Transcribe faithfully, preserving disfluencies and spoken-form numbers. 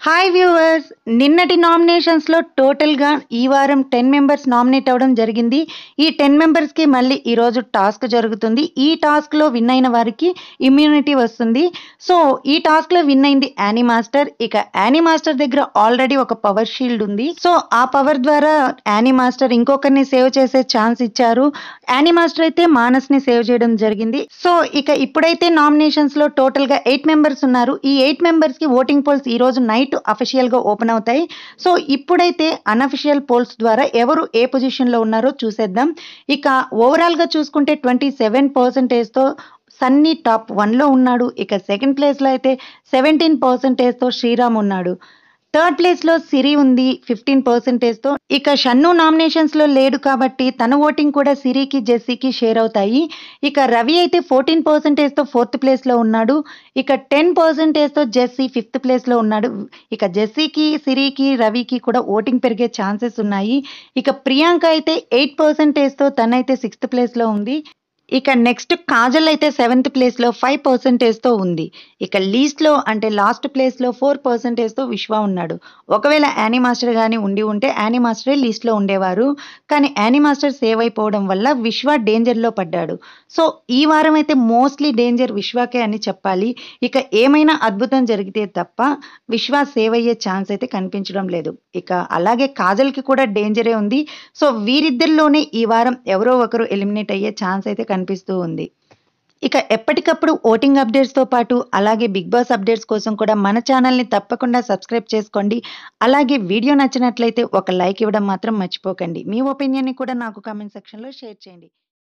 Hi viewers, నిన్నటి నామినేషన్స్లో టోటల్గా ఈ వారం టెన్ మెంబర్స్ నామినేట్ అవ్వడం జరిగింది. ఈ టెన్ మెంబర్స్కి మళ్ళీ ఈరోజు టాస్క్ జరుగుతుంది. ఈ టాస్క్లో విన్ అయిన వారికి ఇమ్యూనిటీ వస్తుంది. సో ఈ టాస్క్లో విన్ అయింది యానీమాస్టర్. ఇక యానీమాస్టర్ దగ్గర ఆల్రెడీ ఒక పవర్ షీల్డ్ ఉంది. సో ఆ పవర్ ద్వారా యానీమాస్టర్ ఇంకొకరిని సేవ్ చేసే ఛాన్స్ ఇచ్చారు. యానీమాస్టర్ అయితే మానస్ని సేవ్ చేయడం జరిగింది. సో ఇక ఇప్పుడైతే నామినేషన్స్లో టోటల్గా ఎయిట్ మెంబర్స్ ఉన్నారు. ఈ ఎయిట్ మెంబర్స్కి ఓటింగ్ పోల్స్ ఈ రోజు నైట్ అఫీషియల్ గా ఓపెన్ అవుతాయి. సో ఇప్పుడైతే అన్అఫిషియల్ పోల్స్ ద్వారా ఎవరు ఏ పొజిషన్ లో ఉన్నారో చూసేద్దాం. ఇక ఓవరాల్ గా చూసుకుంటే ట్వంటీ సెవెన్ పర్సెంటేజ్ తో సన్నీ టాప్ వన్ లో ఉన్నాడు. ఇక సెకండ్ ప్లేస్ లో అయితే సెవెంటీన్ పర్సెంటేజ్ తో శ్రీరామ్ ఉన్నాడు. థర్డ్ ప్లేస్ లో సిరి ఉంది ఫిఫ్టీన్ పర్సెంటేజ్ తో. ఇక షన్ను నామినేషన్స్ లో లేడు కాబట్టి తన ఓటింగ్ కూడా సిరికి జెస్సీకి షేర్ అవుతాయి. ఇక రవి అయితే ఫోర్టీన్ పర్సెంటేజ్ తో ఫోర్త్ ప్లేస్ లో ఉన్నాడు. ఇక టెన్ పర్సెంటేజ్ తో జెస్సీ ఫిఫ్త్ ప్లేస్ లో ఉన్నాడు. ఇక జెస్సీకి సిరికి రవికి కూడా ఓటింగ్ పెరిగే ఛాన్సెస్ ఉన్నాయి. ఇక ప్రియాంక అయితే ఎయిట్ పర్సెంటేజ్ తో తనైతే సిక్స్త్ ప్లేస్ లో ఉంది. ఇక నెక్స్ట్ కాజల్ అయితే సెవెంత్ ప్లేస్ లో ఫైవ్ పర్సెంటేజ్ తో ఉంది. ఇక లీస్ట్ లో అంటే లాస్ట్ ప్లేస్ లో ఫోర్ పర్సెంటేజ్ తో విశ్వ ఉన్నాడు. ఒకవేళ యానీమాస్టర్ కానీ ఉండి ఉంటే యానీమాస్టరే లీస్ట్ లో ఉండేవారు. కానీ యానీమాస్టర్ సేవ్ అయిపోవడం వల్ల విశ్వ డేంజర్ లో పడ్డాడు. సో ఈ వారం అయితే మోస్ట్లీ డేంజర్ విశ్వకే అని చెప్పాలి. ఇక ఏమైనా అద్భుతం జరిగితే తప్ప విశ్వ సేవ్ అయ్యే ఛాన్స్ అయితే కనిపించడం లేదు. ఇక అలాగే కాజల్ కి కూడా డేంజరే ఉంది. సో వీరిద్దరిలోనే ఈ వారం ఎవరో ఒకరు ఎలిమినేట్ అయ్యే ఛాన్స్ అయితే కనిపిస్తూ ఉంది. ఇక ఎప్పటికప్పుడు ఓటింగ్ అప్డేట్స్తో పాటు అలాగే బిగ్ బాస్ అప్డేట్స్ కోసం కూడా మన ఛానల్ని తప్పకుండా సబ్స్క్రైబ్ చేసుకోండి. అలాగే వీడియో నచ్చినట్లయితే ఒక లైక్ ఇవ్వడం మాత్రం మర్చిపోకండి. మీ ఒపీనియన్ని కూడా నాకు కామెంట్ సెక్షన్లో షేర్ చేయండి.